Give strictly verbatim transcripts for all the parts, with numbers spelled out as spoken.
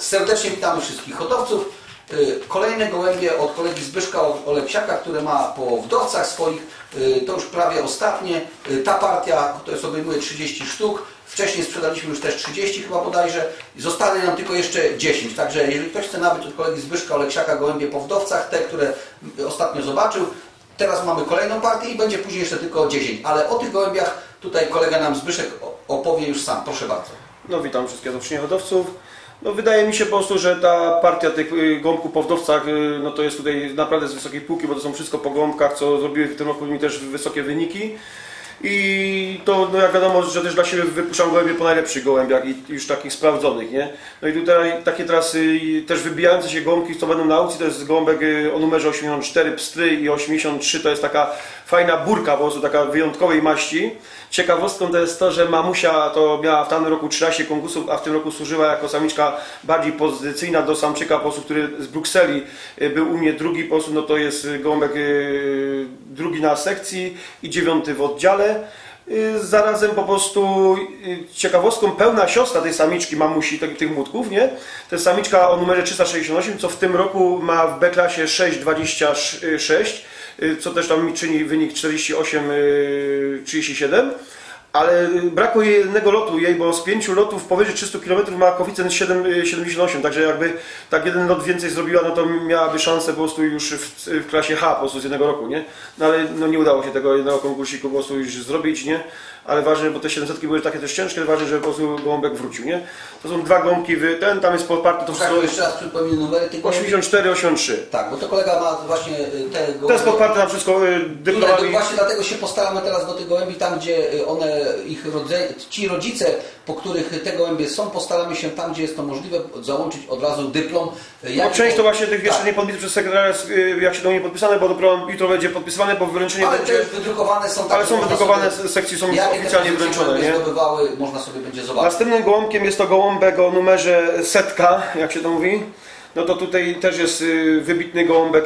Serdecznie witamy wszystkich hodowców. Kolejne gołębie od kolegi Zbyszka Oleksiaka, które ma po wdowcach swoich. To już prawie ostatnie. Ta partia to jest obejmuje trzydzieści sztuk. Wcześniej sprzedaliśmy już też trzydzieści chyba bodajże. Zostanie nam tylko jeszcze dziesięć. Także jeżeli ktoś chce nabyć od kolegi Zbyszka Oleksiaka gołębie po wdowcach, te, które ostatnio zobaczył, teraz mamy kolejną partię i będzie później jeszcze tylko dziesięć. Ale o tych gołębiach tutaj kolega nam Zbyszek opowie już sam. Proszę bardzo. No witam wszystkich hodowczyń hodowców. No wydaje mi się po prostu, że ta partia tych gołąbków po wdowcach, no to jest tutaj naprawdę z wysokiej półki, bo to są wszystko po gołąbkach, co zrobiły w tym roku mi też wysokie wyniki. I to, no jak wiadomo, że też dla siebie wypuszczam gołębie po najlepszych gołębiach i już takich sprawdzonych, nie? No i tutaj takie teraz też wybijające się gołąbki, co będą na aukcji, to jest gołąbek o numerze osiemdziesiąt cztery pstry i osiemdziesiąt trzy to jest taka fajna burka, po prostu taka wyjątkowej maści. Ciekawostką to jest to, że mamusia to miała w tamtym roku trzynaście konkursów, a w tym roku służyła jako samiczka bardziej pozycyjna do samczyka, po prostu, który z Brukseli był u mnie drugi, po prostu, no to jest gołąbek drugi na sekcji i dziewiąty w oddziale. Zarazem po prostu ciekawostką pełna siostra tej samiczki mamusi, tych, tych młotków, nie? To jest samiczka o numerze trzysta sześćdziesiąt osiem, co w tym roku ma w B-klasie sześć dwadzieścia sześć, co też tam mi czyni wynik czterdzieści osiem trzydzieści siedem. Ale brakuje jednego lotu jej, bo z pięciu lotów powyżej trzystu kilometrów ma koeficjent siedem siedemdziesiąt osiem, także jakby tak jeden lot więcej zrobiła, no to miałaby szansę po prostu już w, w klasie H po prostu z jednego roku, nie? No ale no nie udało się tego jednego konkursiku po prostu już zrobić, nie? Ale ważne, bo te siedemsetki były takie też ciężkie, ważne, że po prostu gołąbek wrócił, nie? To są dwa gołąbki, ten tam jest podparty, to wszystko... jeszcze raz przypomnę numery tych osiemdziesiąt cztery osiemdziesiąt trzy. Tak, bo to kolega ma właśnie te gołębie... To jest podparte na wszystko dyplomami. Tutaj, właśnie dlatego się postaramy teraz do tych gołębi, tam gdzie one, ich rodze... ci rodzice, po których te gołębie są, postaramy się tam, gdzie jest to możliwe, załączyć od razu dyplom. Jak no, część to właśnie tych jeszcze tak. nie podpisów przez sekretarza, jak się do mnie podpisane, bo dopiero jutro będzie podpisywane, bo wręczenie ale będzie... wydrukowane są tak, ale są wydrukowane z sekcji, są oficjalnie wręczone, nie? Zdobywały, można sobie będzie zobaczyć. Następnym gołąbkiem jest to gołąbek o numerze setka, jak się to mówi. No to tutaj też jest wybitny gołąbek,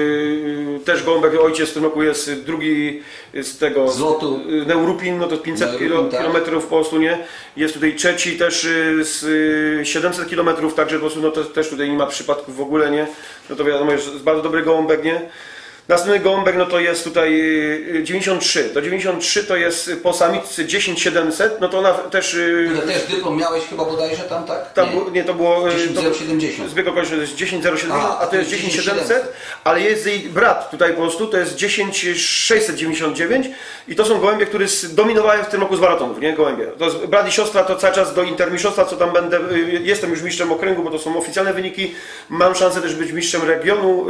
też gołąbek ojciec w tym roku jest drugi z tego z lotu Neurupin, no to pięćset kilometrów po prostu, nie? Jest tutaj trzeci też z siedemset kilometrów, także po prostu no to też tutaj nie ma przypadków w ogóle, nie? No to wiadomo, jest bardzo dobry gołąbek, nie? Następny gołąbek no to jest tutaj dziewięćdziesiąt trzy. To dziewięćdziesiąt trzy to jest po samiczce dziesięć siedemset, no to ona też... To też dyplom miałeś chyba bodajże tam, tak? Tam, nie. nie, to było... dziesięć zero siedemdziesiąt. Zbieg okoliczny to jest dziesięć zero siedemdziesiąt, a, a to jest dziesięć siedemset, ale jest jej brat tutaj po prostu, to jest dziesięć sześćset dziewięćdziesiąt dziewięć i to są gołębie, które zdominowały w tym roku z maratonów, nie? Gołębie. To jest brat i siostra, to cały czas do intermistrzostwa, co tam będę... Jestem już mistrzem okręgu, bo to są oficjalne wyniki. Mam szansę też być mistrzem regionu,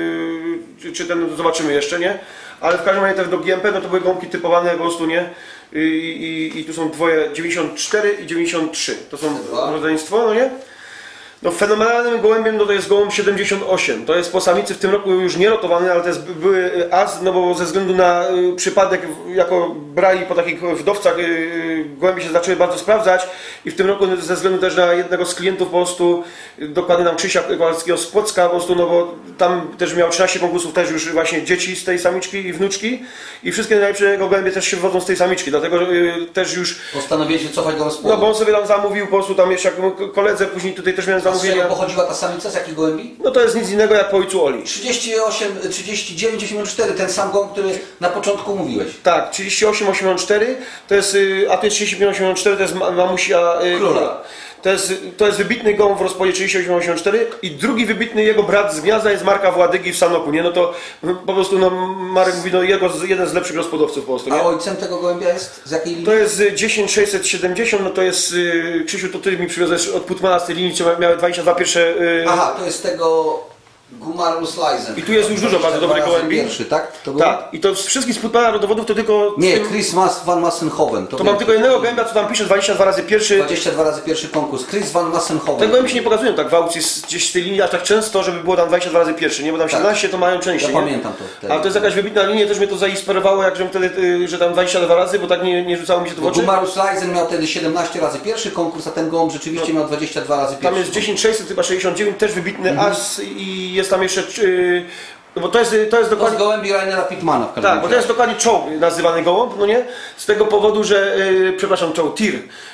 yy, czy ten zobaczymy jeszcze, nie? Ale w każdym razie też do G M P, no to były gąbki typowane po prostu, nie? I, i, i tu są dwoje, dziewięćdziesiąt cztery i dziewięćdziesiąt trzy. To są rodzeństwo, no nie? No fenomenalnym gołębiem no to jest gołąb siedemdziesiąt osiem. To jest po samicy w tym roku już nie rotowany, ale to jest były as, no bo ze względu na y, przypadek, jako brali po takich wdowcach, y, gołębie się zaczęły bardzo sprawdzać i w tym roku ze względu też na jednego z klientów po prostu, y, dokładnie nam Krzysia Kowalskiego z Płocka, po prostu, no bo tam też miał trzynaście konkursów, też już właśnie dzieci z tej samiczki i wnuczki i wszystkie najlepsze jego gołębie też się wywodzą z tej samiczki, dlatego y, też już... Postanowiłeś się cofać do rozpłodu. No bo on sobie tam zamówił po prostu tam jeszcze jak koledze, później tutaj też miałem zamówienia. Z czego pochodziła ta samica, z jakich gołębi? No to jest nic innego jak po ojcu Oli. trzydzieści osiem, trzydzieści dziewięć, osiemdziesiąt cztery, ten sam gołąb, który na początku mówiłeś. Tak, trzydzieści osiem, osiemdziesiąt cztery, to jest, a tu jest trzydzieści pięć, osiemdziesiąt cztery, to jest mamusia króla. To jest, to jest wybitny gołąb w rozpodzie trzydzieści osiem, osiemdziesiąt cztery i drugi wybitny jego brat z gniazda jest Marka Władygi w Sanoku, nie? No to po prostu no, Marek mówi, no jego jeden z lepszych gospodowców po prostu, nie? A ojcem tego gołębia jest z jakiej linii? To jest dziesięć sześćset siedemdziesiąt, no to jest, Krzysiu, to ty mi przywiozłeś od Putmana z tej linii, miały dwadzieścia dwa pierwsze... Aha, to jest tego... Gumarus Leisen. I tu jest już dużo bardzo dobrych gołębi. Pierwszy, tak? To był? Tak. I to z wszystkich z Putmana rodowodów to tylko... Nie, tym... Chris van Massenhoven. To, to mam tylko jednego gołębia, co tam pisze dwadzieścia dwa razy pierwszy... dwadzieścia dwa razy pierwszy konkurs. Chris van Massenhoven. Te gołębi się nie pokazują tak w aukcji gdzieś z tej linii aż tak często, żeby było tam dwadzieścia dwa razy pierwszy, nie? Bo tam tak. siedemnaście to mają częściej. Ja pamiętam to wtedy. Ale to jest jakaś wybitna linia, też mnie to zainspirowało, jak żebym wtedy, że tam dwadzieścia dwa razy, bo tak nie, nie rzucało mi się to w oczy. Gumarus Leisen miał wtedy siedemnaście razy pierwszy konkurs, a ten gołąb rzeczywiście no. miał dwadzieścia dwa razy pierwszy. Tam jest dziesięć sześćset, chyba sześćdziesiąt dziewięć, też wybitny mhm. as i jest tam jeszcze... No bo to jest, to jest dokładnie... To z gołębi Rainera Pittmana w każdym Tak, bo to jest dokładnie czołg nazywany gołąb, no nie? Z tego powodu, że, yy, przepraszam, czołg, tir.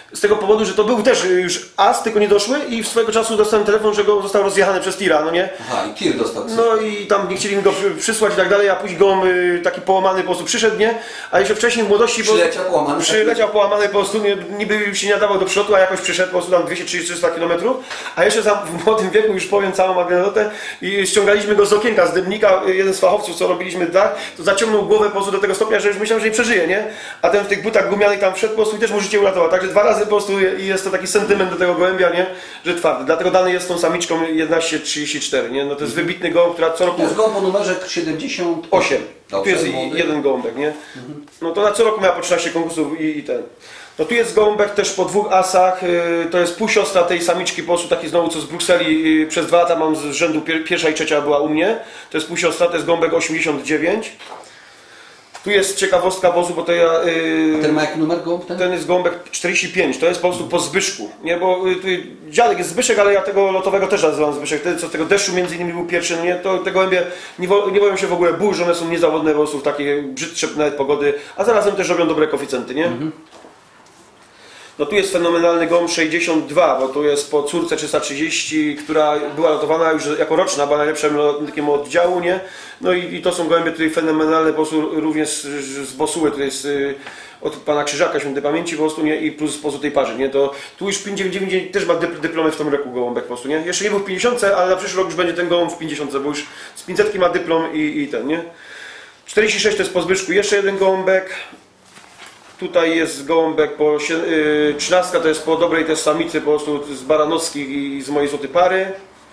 z tego powodu, że to był też już as, tylko nie doszły i swojego czasu dostałem telefon, że go został rozjechany przez tira, no nie? Aha, i tir dostał. No i tam nie chcieli mi go przysłać i tak dalej, a później go y, taki połamany po prostu przyszedł, nie? A jeszcze wcześniej w młodości... Przyleciał połamany. Przyleciał połamany po prostu, nie, niby się nie nadawał do przodu, a jakoś przyszedł po prostu tam dwieście trzydzieści trzysta kilometrów, a jeszcze tam w młodym wieku, już powiem całą anegdotę, i ściągaliśmy go z okienka, z dymnika, jeden z fachowców, co robiliśmy dach, to zaciągnął głowę po prostu do tego stopnia, że już myślałem, że nie przeżyje, nie? A ten w tych butach gumianych tam wszedł po prostu i też mu życie uratował. Także dwa razy po prostu jest to taki sentyment do tego gołębia, nie? Że twardy. Dlatego dany jest tą samiczką jedenaście trzydzieści cztery, nie? No to jest wybitny gołąb, która co roku... To jest gołąb o numerze siedemdziesiąt osiem. Tu jest młody. jeden gołąbek, nie? No to na co roku miała po trzynaście konkursów i, i ten. No tu jest gołąbek też po dwóch asach, yy, to jest półsiostra tej samiczki po prostu taki znowu co z Brukseli, yy, przez dwa lata mam z rzędu, pier pierwsza i trzecia była u mnie. To jest półsiostra, to jest gołąbek osiemdziesiąt dziewięć. Tu jest ciekawostka wozu, bo to ja... Yy, A ten ma jaki numer gołąb ten? Ten jest gołąbek czterdzieści pięć, to jest po prostu po Zbyszku, nie? Bo yy, tu dziadek jest Zbyszek, ale ja tego lotowego też nazywam Zbyszek, ten co z tego deszczu między innymi był pierwszy, no nie? To te gołębie nie, wo nie boją się w ogóle burz, one są niezawodne po prostu w takie brzydsze nawet pogody, a zarazem też robią dobre koeficjenty, nie? Mhm. No tu jest fenomenalny gołąb sześćdziesiąt dwa, bo tu jest po córce trzysta trzydzieści, która była lotowana już jako roczna, była najlepszym lotnikiem oddziału, nie? No i, i to są gołębie tutaj fenomenalne, po prostu również z, z Bosuły, to jest y, od pana Krzyżaka świętej pamięci po prostu, nie? I plus po tej parze, nie? To tu już pięćdziesiąt dziewięć też ma dypl dyplomy w tym roku gołąbek po prostu, nie? Jeszcze nie był w pięćdziesiątce, ale na przyszły rok już będzie ten gołąb w pięćdziesiątce, bo już z pięćsetki ma dyplom i, i ten, nie? czterdzieści sześć to jest po Zbyszku, jeszcze jeden gołąbek. Tutaj jest gołąbek po yy, trzynastka, to jest po dobrej też samicy po prostu z Baranowskich i z mojej złotej pary.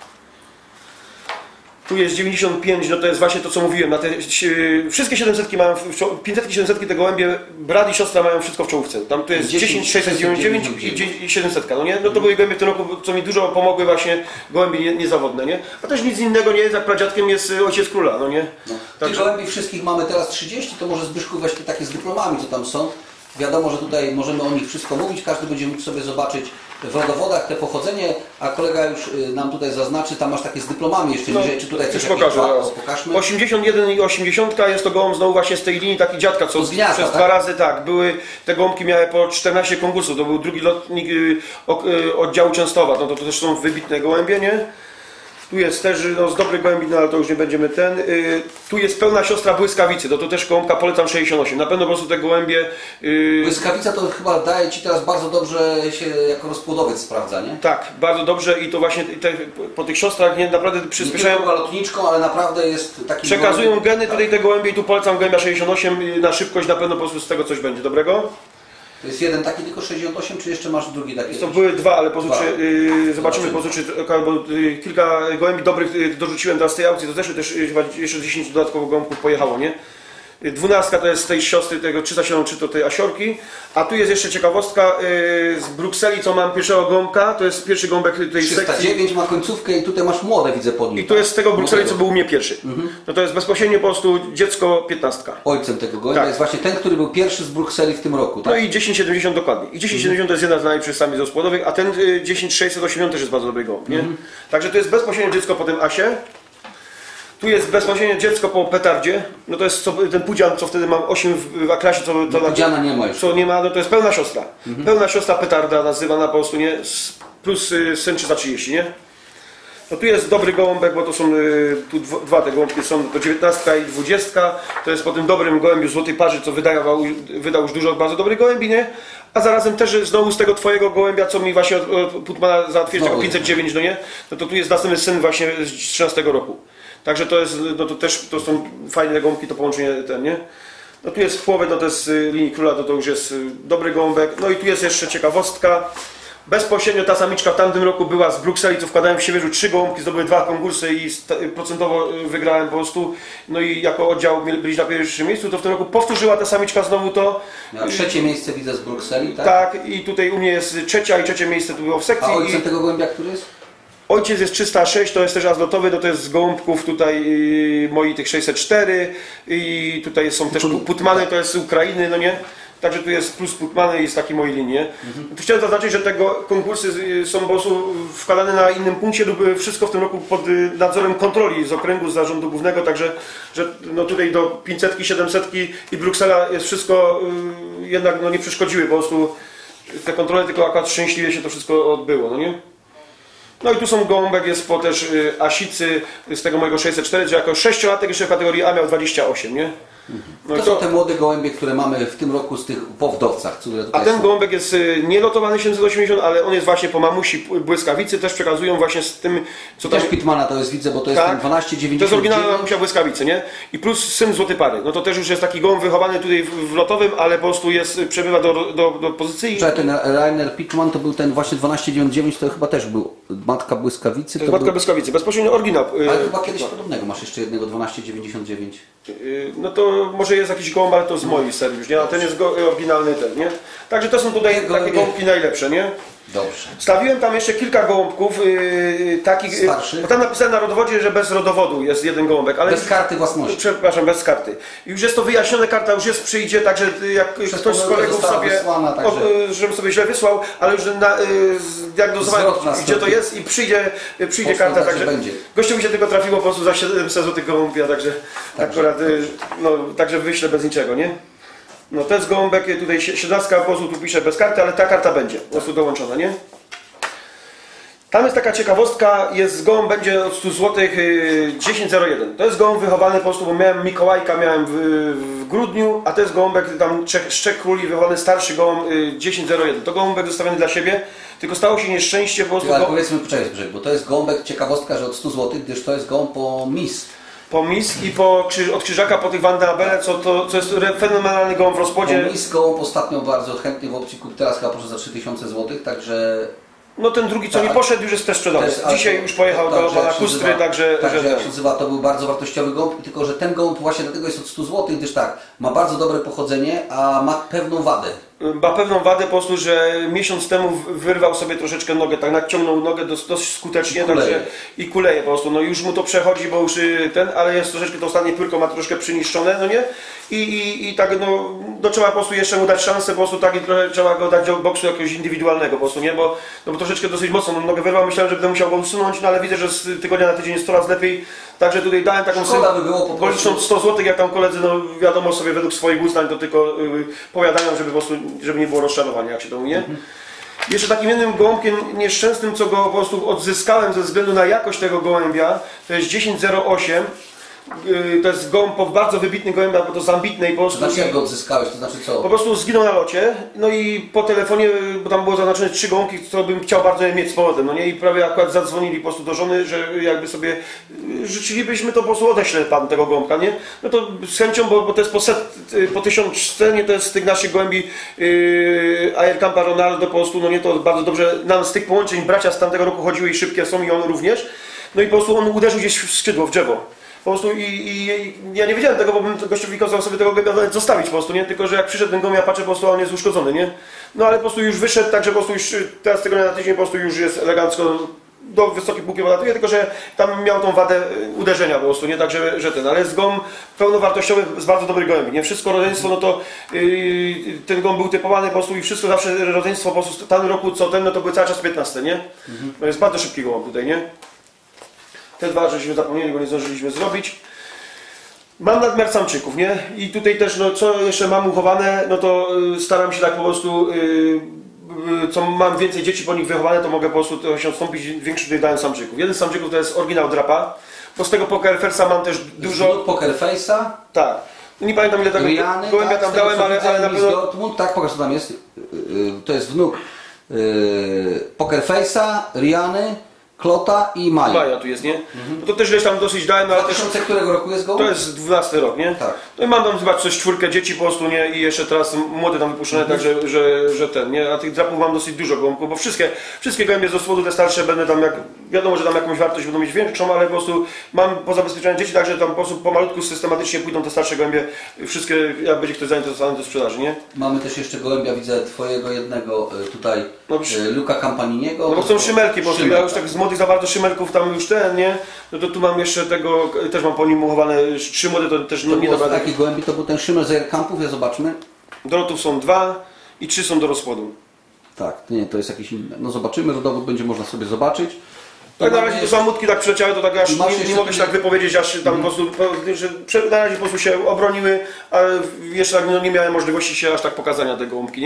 Tu jest dziewięćdziesiąt pięć, no to jest właśnie to co mówiłem, na te, yy, wszystkie siedemsetki mają, pięćsetki, siedemsetki te gołębie, brat i siostra mają wszystko w czołówce. Tam to jest dziesięć sześćset dziewięćdziesiąt dziewięć i siedemsetka, no nie? No to były gołębie w tym roku, co mi dużo pomogły właśnie gołębie nie, niezawodne, nie? A też nic innego nie jest, jak pradziadkiem jest ojciec króla, no nie? No. Także... Tych gołębi wszystkich mamy teraz trzydzieści, to może Zbyszku weź te takie z dyplomami, co tam są. Wiadomo, że tutaj możemy o nich wszystko mówić, każdy będzie mógł sobie zobaczyć w rodowodach te pochodzenie, a kolega już nam tutaj zaznaczy, tam masz takie z dyplomami jeszcze niżej, no, czy tutaj coś pokażę, dwa, pokażmy. osiemdziesiąt jeden i osiemdziesiąt jest to gołąb znowu właśnie z tej linii taki dziadka, co gniazda, przez tak? dwa razy tak, były, te gołąbki miały po czternaście konkursów, to był drugi lotnik y, o, y, oddziału Częstowa, no to, to też są wybitne gołębie, nie? Tu jest też no, z dobrych gołębi, no ale to już nie będziemy ten. Yy, tu jest pełna siostra błyskawicy, no to też gołąbka polecam sześćdziesiąt osiem. Na pewno po prostu te gołębie... Yy... Błyskawica to chyba daje Ci teraz bardzo dobrze się jako rozpłodowiec sprawdza, nie? Tak, bardzo dobrze i to właśnie te, po tych siostrach nie, naprawdę przyspieszają... Nie tylko lotniczką, ale naprawdę jest taki... Przekazują gołębi... geny tutaj te gołębie i tu polecam gołębia sześćdziesiąt osiem na szybkość, na pewno po prostu z tego coś będzie dobrego. To jest jeden taki tylko sześćdziesiąt osiem, czy jeszcze masz drugi taki? To były dwa, ale po czy, yy, zobaczymy, po czy, bo yy, kilka gołębi dobrych yy, dorzuciłem teraz z tej aukcji, to też, też yy, chyba jeszcze dziesięć dodatkowych gołąbków pojechało, nie? Dwunastka to jest z tej siostry, tego trzysta siedemdziesiąt trzy to tej Asiorki, a tu jest jeszcze ciekawostka yy, z Brukseli, co mam pierwszego gołąbka, to jest pierwszy gołąbek tej trzysta dziewięć sekcji. ma końcówkę i tutaj masz młode, widzę pod nim. I to jest z tego Brukseli, co był u mnie pierwszy. Mhm. No to jest bezpośrednio po prostu dziecko piętnastka. Ojcem tego gołębia tak. Jest właśnie ten, który był pierwszy z Brukseli w tym roku, tak? No i dziesięć siedemdziesiąt dokładnie. I dziesięć siedemdziesiąt mhm. to jest jedna z najlepszych samic rozpłodowych, a ten y, dziesięć sześćset osiemdziesiąt też jest bardzo dobry gołąb, nie? Mhm. Także to jest bezpośrednio dziecko po tym asie. Tu jest bezpośrednio dziecko po petardzie, no to jest co, ten pudzian, co wtedy mam osiem w A-klasie, co to no, pudziana nie ma już. Co nie ma, no to jest pełna siostra. Mhm. Pełna siostra petarda nazywana po prostu, nie? Plus y, syn trzysta trzydzieści, nie? No tu jest dobry gołąbek, bo to są y, tu dwa te gołąbki są, to dziewiętnastka i dwudziestka. To jest po tym dobrym gołębiu złotej parzy, co wydawał, wydał już dużo bardzo dobrych gołębi, nie? A zarazem też znowu z tego twojego gołębia, co mi właśnie od, od Putmana załatwiłeś, jako pięćset dziewięć, no nie? No to tu jest następny syn właśnie z trzynastego roku. Także to jest, no to też to są fajne gołąbki, to połączenie ten, nie? No tu jest w połowie, no to jest z linii króla, to, to już jest dobry gołąbek. No i tu jest jeszcze ciekawostka. Bezpośrednio ta samiczka w tamtym roku była z Brukseli, co wkładałem w Siewierzu trzy gołąbki, zdobyły dwa konkursy i procentowo wygrałem po prostu. No i jako oddział byliśmy na pierwszym miejscu, to w tym roku powtórzyła ta samiczka znowu to. Miała trzecie miejsce widzę z Brukseli, tak? Tak, i tutaj u mnie jest trzecia i trzecie miejsce tu było w sekcji. A ojcem i... tego gołębia który jest? Ojciec jest trzysta sześć, to jest też azlotowy, to, to jest z gołąbków tutaj yy, moi tych sześćset cztery i tutaj są też putmany, to jest z Ukrainy, no nie? Także tu jest plus putmany i z takiej mojej linii. Mhm. Tu chciałem zaznaczyć, że te konkursy są po prostu wkładane na innym punkcie lub wszystko w tym roku pod nadzorem kontroli z okręgu, z zarządu głównego, także że no tutaj do pięćsetki, siedemsetki i Bruksela jest wszystko yy, jednak no nie przeszkodziły po prostu te kontrole, tylko akurat szczęśliwie się to wszystko odbyło, no nie? No i tu są gołąbek, jest po też y, Asicy z tego mojego sześćset cztery, że jako sześciolatek jeszcze w kategorii A miał dwadzieścia osiem, nie? No to, to są te młode gołębie, które mamy w tym roku z tych po wdowcach. Które A ten są. gołąbek jest nie lotowany siedemset osiemdziesiąt, ale on jest właśnie po mamusi błyskawicy, też przekazują właśnie z tym, co tam... Też Pitmana to jest, widzę, bo to jest tak, ten dwanaście to dziewięćdziesiąt dziewięć. jest oryginalna mamusia błyskawicy, nie? I plus syn złoty pary. No to też już jest taki gołąb wychowany tutaj w, w lotowym, ale po prostu jest, przebywa do, do, do pozycji. Czy ten Rainer Pitman to był ten właśnie dwanaście dziewięćdziesiąt dziewięć, to chyba też był matka błyskawicy. To jest matka był... błyskawicy, bezpośrednio oryginał. Ale chyba kiedyś podobnego masz jeszcze jednego dwanaście dziewięćdziesiąt dziewięć. No to może jest jakiś gołąb, ale to z mojej serii już, nie? A ten jest go, oryginalny ten, nie? Także to są tutaj takie gołębie. gołąbki najlepsze, nie? Dobrze. Stawiłem tam jeszcze kilka gołąbków yy, takich, Starszych? bo tam napisałem na rodowodzie, że bez rodowodu jest jeden gołąbek, ale Bez karty własności. Przepraszam, bez karty. Już jest to wyjaśnione, karta już jest, przyjdzie, także jak Przez ktoś z pomyłkę kolegów została sobie, wysłana, także- o, żebym sobie źle wysłał, ale już na, yy, zdiagnozowałem, Zwrot nastąpi. gdzie to jest i przyjdzie, przyjdzie Po prostu karta, tak, także że będzie. gościu mi się tylko trafiło po prostu za siedemset złotych gołąbia, także Także, akurat, yy, no, także wyślę bez niczego, nie? No to jest gołąbek, tutaj siedemnastka po prostu tu pisze bez karty, ale ta karta będzie po prostu dołączona, nie? Tam jest taka ciekawostka, jest gołąb będzie od stu złotych dziesięć zero jeden. To jest gołąb wychowany po prostu, bo miałem Mikołajka, miałem w, w grudniu, a to jest gołąbek tam Czech, z Trzech Króli wychowany starszy gołąb dziesięć zero jeden. To gołąbek zostawiony dla siebie, tylko stało się nieszczęście po prostu. Ale Go... powiedzmy, poczekaj Zbyszek, bo to jest gołąbek, ciekawostka, że od stu złotych, gdyż to jest gołąb po mis. Po misk i po, od krzyżaka po tych Van de Abele, co, to, co jest fenomenalny gołąb w rozpłodzie. Po mis gołąb ostatnio bardzo chętnie w opcji kup, teraz chyba proszę za trzy tysiące złotych, także... No ten drugi, co tak, nie poszedł, już jest też sprzedany. Też, Dzisiaj już pojechał tak, do pana Kustry, także... Także że jak się nazywa, to był bardzo wartościowy gołąb, tylko że ten gołąb właśnie dlatego jest od stu złotych, gdyż tak, ma bardzo dobre pochodzenie, a ma pewną wadę. Ma pewną wadę po prostu, że miesiąc temu wyrwał sobie troszeczkę nogę, tak naciągnął nogę dosyć, dosyć skutecznie I kuleje. także, i kuleje po prostu. No już mu to przechodzi, bo już ten, ale jest troszeczkę, to ostatnie piórko ma troszkę przyniszczone, no nie? I, i, i tak no, no trzeba po prostu jeszcze mu dać szansę, po prostu tak i trochę trzeba go dać do boksu jakiegoś indywidualnego po prostu, nie? Bo, no, bo troszeczkę dosyć mocno nogę wyrwał, myślałem, że będę musiał go usunąć, no ale widzę, że z tygodnia na tydzień jest coraz lepiej. Także tutaj dałem taką Szkoda by było po prostu. policzną sto złotych, jak tam koledzy, no wiadomo sobie według swoich uznań to tylko yy, powiadają, żeby po prostu, żeby nie było rozczarowania, jak się to mówi. Mhm. Jeszcze takim jednym gołąbkiem nieszczęsnym, co go po prostu odzyskałem ze względu na jakość tego gołębia, to jest dziesięć zero osiem. To jest gołąb, bardzo wybitny gołębia, bo to z ambitnej po prostu. To znaczy jak go odzyskałeś, to znaczy co? Po prostu zginął na locie, no i po telefonie, bo tam było zaznaczone trzy gołąbki, co bym chciał bardzo je mieć z powrotem, no nie? I prawie akurat zadzwonili po prostu do żony, że jakby sobie życzylibyśmy, to po prostu odeślę pan tego gołąbka, nie? No to z chęcią, bo, bo to jest po, set, po tysiączce, nie? To jest z tych naszych gołębi yy, Aircampa Ronaldo po prostu, no nie? To bardzo dobrze, nam z tych połączeń bracia z tamtego roku chodziły i szybkie są i on również. No i po prostu on uderzył gdzieś w skrzydło, w drzewo. Po prostu i, i, i ja nie wiedziałem tego, bo bym gościowi kazał sobie tego gołębia nawet zostawić po prostu, nie? Tylko że jak przyszedł ten gołąb, ja patrzę po prostu, a on jest uszkodzony, nie? No ale po prostu już wyszedł, także po prostu już teraz tego na tydzień po prostu już jest elegancko do wysokiej półki podatuje, tylko że tam miał tą wadę uderzenia po prostu, nie? Także że ten, ale jest gołąb pełnowartościowy z bardzo dobrych gołębi, nie? Wszystko rodzeństwo, no to yy, ten gołąb był typowany po prostu i wszystko zawsze rodzeństwo po prostu w tamtym roku co ten, no to były cały czas piętnaste, nie? Mhm. To jest bardzo szybki gołąb tutaj, nie? Te dwa, żeśmy zapomnieli, bo nie zdążyliśmy zrobić. Mam nadmiar samczyków, nie? I tutaj też, no co jeszcze mam uchowane, no to y, staram się tak po prostu, y, y, co mam więcej dzieci po nich wychowane, to mogę po prostu to się odstąpić, większy tutaj dałem samczyków. Jeden z samczyków to jest oryginał drapa, bo z tego Poker Face'a mam też dużo... Z Poker Face'a? Tak. Nie pamiętam ile tego Riany, gołębia tak, tam dałem, ale, ale na pewno... Dortmund, tak, pokaż co tam jest. To jest wnuk Poker Face'a, Riany, Klota i Maja. Maja tu jest, nie? Mhm. No to też gdzieś tam dosyć dałem, ale dwa tysiące też... którego roku jest gołąb? To jest dwunasty rok, nie? Tak. No i mam tam chyba coś czwórkę dzieci po prostu, nie? I jeszcze teraz młode tam wypuszczone, mhm. tak, że, że, że ten, nie? A tych drapów mam dosyć dużo gołąbków, bo wszystkie, wszystkie gołębie z rozpłodu, te starsze będę tam, jak wiadomo, że tam jakąś wartość będą mieć większą, ale po prostu mam po zabezpieczeniu dzieci, także tam po prostu pomalutku systematycznie pójdą te starsze gołębie, wszystkie, jak będzie ktoś zainteresowany do sprzedaży, nie? Mamy też jeszcze gołębia, widzę twojego jednego tutaj, no, przy... Luka Campaniniego. No bo są szymelki, po prostu ja już tak z młodych za bardzo szymelków tam już ten, nie? No to tu mam jeszcze tego, też mam po nim uchowane trzy młode, to też to nie dobra. Takie gołębi to był ten szymel z Aircampów, ja zobaczmy. Do lotów są dwa i trzy są do rozpłodu. Tak, nie, to jest jakieś inne. No zobaczymy, rodowód będzie można sobie zobaczyć. Tak na razie to samotki tak przyleciały, to tak aż nie, nie mogę się tak wypowiedzieć, aż tam mm. po prostu, że na razie po prostu się obroniły, ale jeszcze tak, no, nie miałem możliwości się aż tak pokazania tej gołąbki, nie?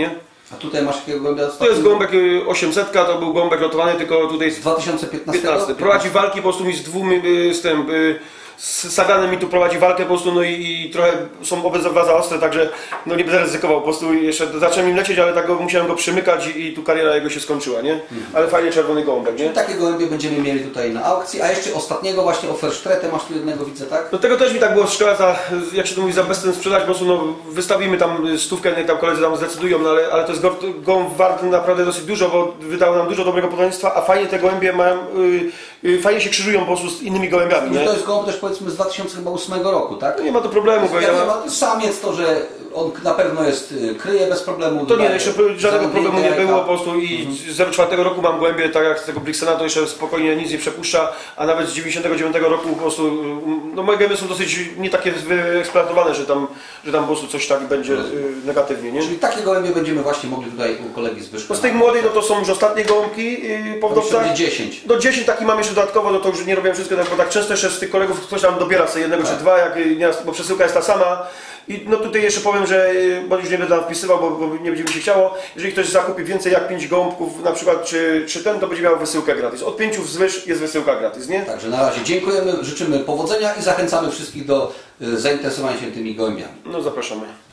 A tutaj masz takiego gołębia? To jest gołąbek osiemset, to był gołąbek lotowany, tylko tutaj z dwa tysiące piętnastego. piętnasty. Prowadzi walki po prostu mi z dwóm, z tym, z Saganem mi tu prowadzi walkę po prostu, no i, i trochę są obydwa za ostre, także no nie będę ryzykował, po prostu jeszcze zacząłem im lecieć, ale tak go, musiałem go przymykać i, i tu kariera jego się skończyła, nie? Mhm. Ale fajnie czerwony gołąbek, nie? Takie gołębie będziemy mieli tutaj na aukcji, a jeszcze ostatniego właśnie Offerstretę masz tu jednego, widzę, tak? No tego też mi tak było szkoda, za, jak się to mówi, za bezcen sprzedać, po prostu no, wystawimy tam stówkę, no i tam koledzy tam zdecydują, no, ale, ale to jest gołąb wart naprawdę dosyć dużo, bo wydało nam dużo dobrego podobieństwa, a fajnie te gołębie mają, yy, yy, fajnie się krzyżują po prostu z innymi gołębiami, nie? To jest gołąb też powiedzmy z dwa tysiące ósmego roku, tak? No nie ma to problemu, bo ja... ja... Wiem, to samiec to, że on na pewno jest, kryje bez problemu. To nie, jeszcze żadnego problemu nie było po prostu i mhm. z zero czwartego roku mam gołębie, tak jak z tego Brixena, to jeszcze spokojnie nic nie przepuszcza, a nawet z dziewięćdziesiątego dziewiątego roku po prostu, no moje gołębie są dosyć nie takie wyeksploatowane, że tam, że tam po prostu coś tak będzie mhm. negatywnie, nie? Czyli takie gołębie będziemy właśnie mogli tutaj u kolegi Zbyszka. No z tych młodych, no to są już ostatnie gołąbki po wdowcach. dziesięć. Do dziesięć taki mam jeszcze dodatkowo, no to już nie robiłem wszystko, bo tak często jeszcze z tych kolegów ktoś tam dobiera sobie jednego tak. czy dwa, jak nieraz, bo przesyłka jest ta sama. I no tutaj jeszcze powiem, że, bo już nie będę tam wpisywał, bo, bo nie będzie mi się chciało, jeżeli ktoś zakupi więcej jak pięć gołąbków na przykład, czy, czy ten, to będzie miał wysyłkę gratis. Od pięciu wzwyż jest wysyłka gratis, nie? Także na razie dziękujemy, życzymy powodzenia i zachęcamy wszystkich do zainteresowania się tymi gołębiami. No zapraszamy.